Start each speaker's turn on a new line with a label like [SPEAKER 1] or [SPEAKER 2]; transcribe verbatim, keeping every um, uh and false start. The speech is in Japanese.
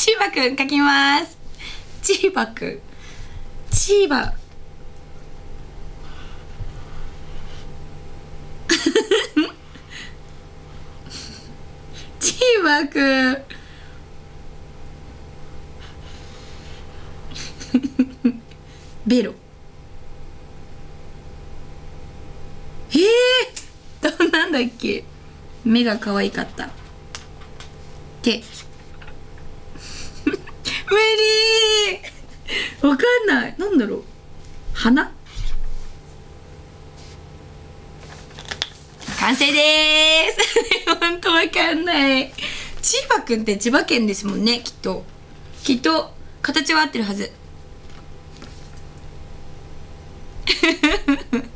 [SPEAKER 1] チーバくん書きます。チーバくん、チーバチーバくんベロ。えー、どんなんだっけ。目が可愛かった。手無理。わかんない。なんだろう。鼻。完成でーす。ほんとわかんない。千葉くんって千葉県ですもんね、きっと。きっと形は合ってるはず。